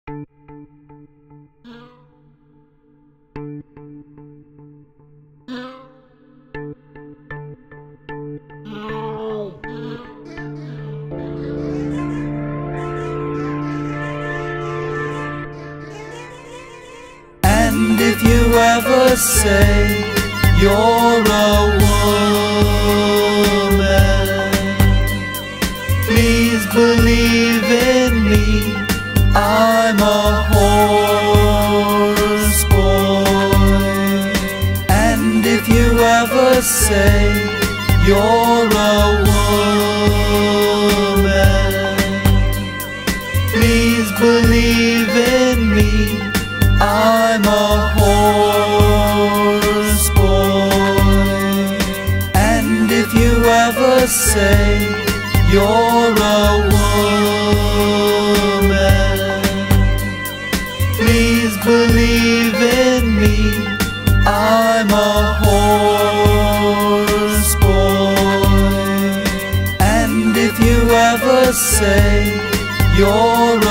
And if you ever say you're a woman, please believe in me, I'm a horse boy. And if you ever say you're a woman, please believe in me, I'm a horse boy. And if you ever say you're a woman, please believe in me, I'm a horse boy. And if you ever say you're